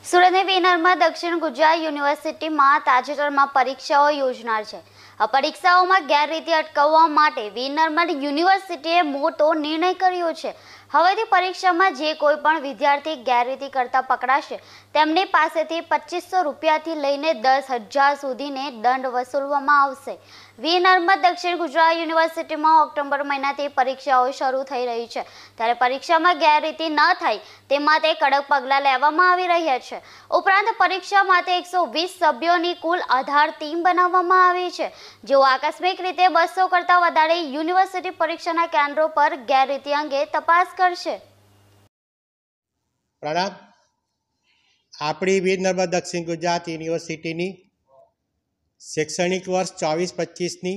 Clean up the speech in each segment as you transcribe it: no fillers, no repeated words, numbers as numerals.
સુરતની વિનરમાં દક્ષિણ ગુજરાત યુનિવર્સિટીમાં તાજેતરમાં પરીક્ષાઓ યોજનાર છે। આ પરીક્ષાઓમાં ગેરરીતિ અટકાવવા માટે વિનરમાં યુનિવર્સિટીએ મોટો નિર્ણય કર્યો છે। હવેથી પરીક્ષામાં જે કોઈ પણ વિદ્યાર્થી ગેરરીતિ કરતા પકડાશે તેમની પાસેથી 2500 રૂપિયાથી લઈને 10,000 સુધીને દંડ વસૂલવામાં આવશે। વિનરમાં દક્ષિણ ગુજરાત યુનિવર્સિટીમાં ઓક્ટોબર મહિનાથી પરીક્ષાઓ શરૂ થઈ રહી છે, ત્યારે પરીક્ષામાં ગેરરીતિ ન થાય તે માટે કડક પગલાં લેવામાં આવી રહ્યા છે। ઉપરાંત પરીક્ષા માટે 120 સભ્યોની કુલ 18 ટીમ બનાવવામાં આવી છે, જેઓ આકસ્મિક રીતે 200 કરતાં વધારે યુનિવર્સિટી પરીક્ષાના કેન્દ્રો પર ગેરરીતિ અંગે તપાસ કરશે। પ્રણામ। આપણી વીર નર્મદ દક્ષિણ ગુજરાત યુનિવર્સિટીની શૈક્ષણિક વર્ષ 24-25ની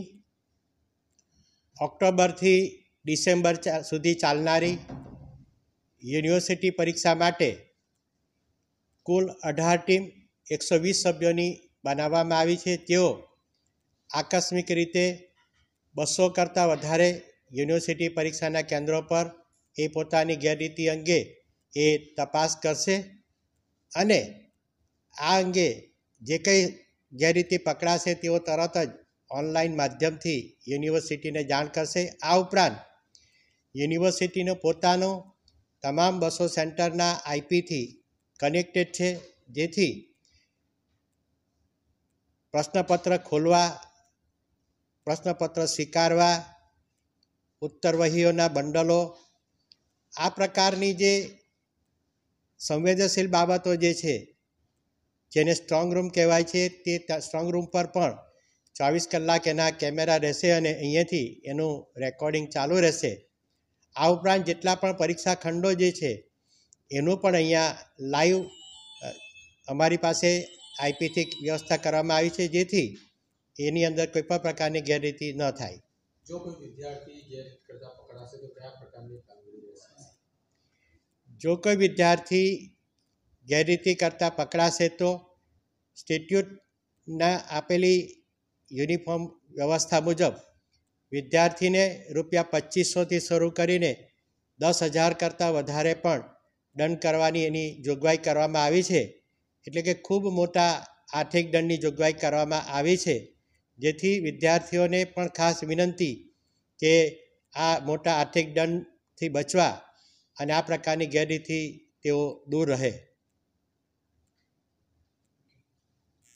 ઓક્ટોબરથી ડિસેમ્બર સુધી ચાલનારી યુનિવર્સિટી પરીક્ષા માટે કુલ 18 ટીમ 120 સભ્યોની બનાવવામાં આવી છે। તેઓ આકસ્મિક રીતે 200 કરતાં વધારે યુનિવર્સિટી પરીક્ષાના કેન્દ્રો પર પોતાની ગેરરીતિ અંગે તપાસ કરશે અને આ અંગે જે કંઈ ગેરરીતિ પકડાશે તેઓ તરત જ ઓનલાઈન માધ્યમથી યુનિવર્સિટીને જાણ કરશે। આ ઉપરાંત યુનિવર્સિટીનો પોતાનો તમામ 200 સેન્ટરના આઈપીથી કનેક્ટેડ છે, જેથી પ્રશ્નપત્ર ખોલવા, પ્રશ્નપત્ર સ્વીકારવા, ઉત્તરવહીઓના બંડલો, આ પ્રકારની જે સંવેદનશીલ બાબતો જે છે જેને સ્ટ્રોંગ રૂમ કહેવાય છે, તે સ્ટ્રોંગ રૂમ પર પણ 24 કલાક એના કેમેરા રહેશે અને અહીંયાથી એનું રેકોર્ડિંગ ચાલુ રહેશે। આ ઉપરાંત જેટલા પણ પરીક્ષા ખંડો જે છે એનું પણ અહીંયા લાઈવ અમારી પાસે આઈપીથી વ્યવસ્થા કરવામાં આવી છે, જેથી એની અંદર કોઈ પણ પ્રકારની ગેરરીતિ ન થાય। જો કોઈ વિદ્યાર્થી ગેરરીતિ કરતા પકડાશે તો કયા પ્રકારની કામગીરી રહેશે? જો કોઈ વિદ્યાર્થી ગેરરીતિ કરતા પકડાશે તો સ્ટેટ્યુટના આપેલી યુનિફોર્મ વ્યવસ્થા મુજબ વિદ્યાર્થીને ₹2500થી શરૂ કરીને 10,000 કરતાં વધારે પણ દંડ કરવાની એની જોગવાઈ કરવામાં આવી છે। એટલે કે ખૂબ મોટા આર્થિક દંડની જોગવાઈ કરવામાં આવી છે, જેથી વિદ્યાર્થીઓને પણ ખાસ વિનંતી કે આ મોટા આર્થિક દંડથી બચવા અને આ પ્રકારની ગેરરીતિથી તેઓ દૂર રહે।